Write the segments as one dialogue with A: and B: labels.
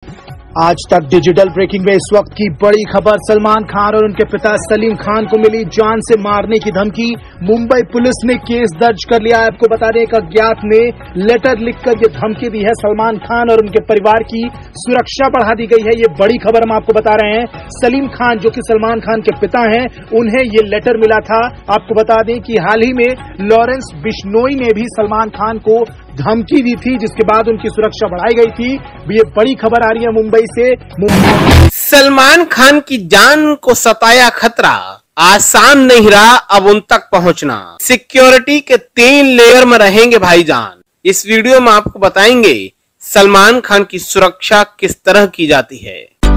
A: आज तक digital breaking में इस वक्त की बड़ी खबर। सलमान खान और उनके पिता सलीम खान को मिली जान से मारने की धमकी। मुंबई पुलिस ने केस दर्ज कर लिया है। आपको बता दें, एक अज्ञात ने लेटर लिखकर ये धमकी दी है। सलमान खान और उनके परिवार की सुरक्षा बढ़ा दी गई है। ये बड़ी खबर हम आपको बता रहे हैं। सलीम खान जो कि सलमान खान के पिता हैं, उन्हें ये लेटर मिला था। आपको बता दें कि हाल ही में लॉरेंस बिश्नोई ने भी सलमान खान को धमकी दी थी, जिसके बाद उनकी सुरक्षा बढ़ाई गई थी। ये बड़ी खबर आ रही है मुंबई से।
B: सलमान खान की जान को सताया खतरा, आसान नहीं रहा अब उन तक पहुंचना। सिक्योरिटी के 3 लेयर में रहेंगे भाईजान। इस वीडियो में आपको बताएंगे सलमान खान की सुरक्षा किस तरह की जाती है।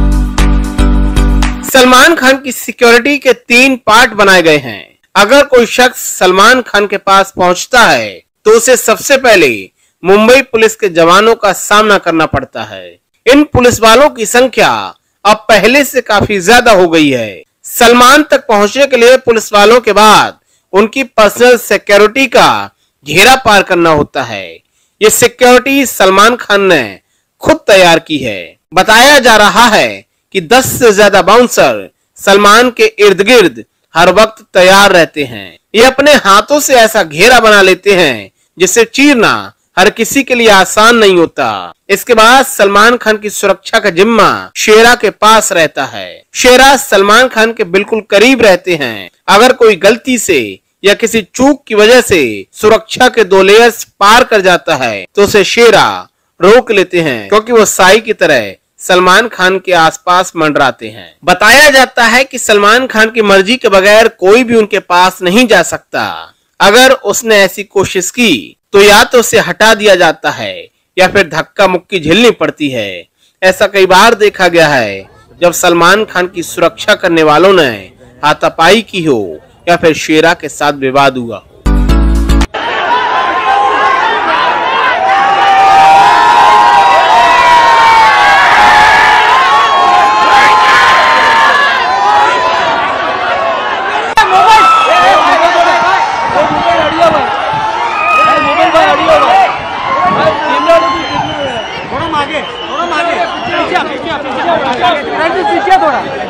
B: सलमान खान की सिक्योरिटी के 3 पार्ट बनाए गए हैं। अगर कोई शख्स सलमान खान के पास पहुंचता है तो उसे सबसे पहले मुंबई पुलिस के जवानों का सामना करना पड़ता है। इन पुलिस वालों की संख्या अब पहले से काफी ज्यादा हो गई है। सलमान तक पहुंचने के लिए पुलिस वालों के बाद उनकी पर्सनल सिक्योरिटी का घेरा पार करना होता है। ये सिक्योरिटी सलमान खान ने खुद तैयार की है। बताया जा रहा है कि 10 से ज्यादा बाउंसर सलमान के इर्द गिर्द हर वक्त तैयार रहते हैं। ये अपने हाथों से ऐसा घेरा बना लेते हैं जिसे चीरना हर किसी के लिए आसान नहीं होता। इसके बाद सलमान खान की सुरक्षा का जिम्मा शेरा के पास रहता है। शेरा सलमान खान के बिल्कुल करीब रहते हैं। अगर कोई गलती से या किसी चूक की वजह से सुरक्षा के 2 लेयर्स पार कर जाता है तो उसे शेरा रोक लेते हैं, क्योंकि वो साई की तरह सलमान खान के आसपास मंडराते हैं। बताया जाता है कि सलमान खान की मर्जी के बगैर कोई भी उनके पास नहीं जा सकता। अगर उसने ऐसी कोशिश की तो या तो उसे हटा दिया जाता है या फिर धक्का मुक्की झेलनी पड़ती है। ऐसा कई बार देखा गया है जब सलमान खान की सुरक्षा करने वालों ने हाथापाई की हो या फिर शेरा के साथ विवाद हुआ हो।
C: थोड़ा मागे पीछे थोड़ा